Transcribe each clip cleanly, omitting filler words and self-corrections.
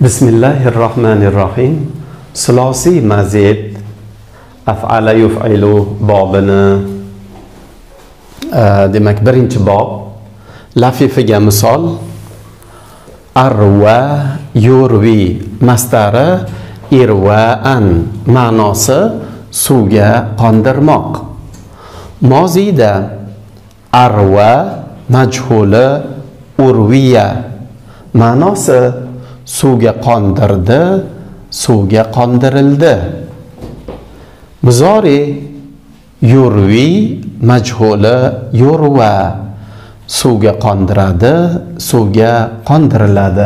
Bismillahirrahmanirrahim. Sulosiy mazid af'ala yuf'ilu bobini demak birinchi bob lafifiga misol arwa yurvi masdari irva'an ma'nosi suvga qondirmoq. Mozida arwa majhuli urviya ma'nosi suvga qondirdi, suvga qondirildi. Muzori yurvi majhuli yurva suvga qondiradi, suvga qondiriladi.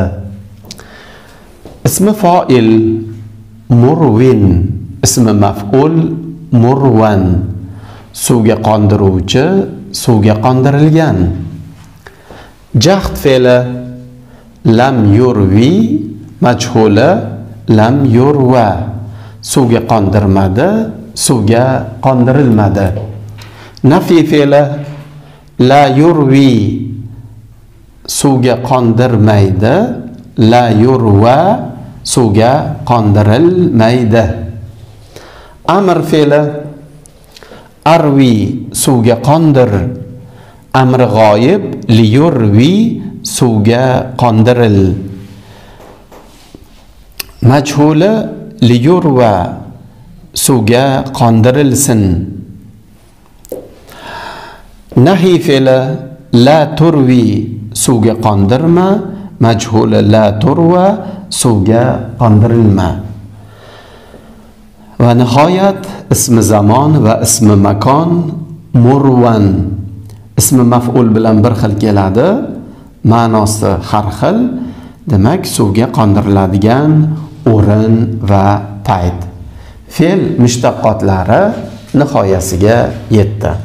Ismi fa'il murvin, ismi maf'ul murvan suvga qondiruvchi, suvga qondirilgan. Jahd fe'li lam yurvi majhuli lam yurva suvga qondirmadi, suvga qondirilmadi. Nafi fe'li la yurvi suvga qondirmaydi, la yurva suvga qondirilmaydi. Amr fe'li arvi suvga qondir, amri g'oyib li yurvi suvga qondiril. Majhuli li yurva suvga qondirilsin. Nahi fe'li la turvi suvga qondirma, majhuli la turva suvga qondirilma. Va nihoyat ismi zamon va ismi makon murvan ismi maf'ul bilan bir xil keladi, ma'nosi har xil, demak suvga qondiriladigan o'rin va payt. Fe'l mushtaqotlari nihoyasiga yetdi.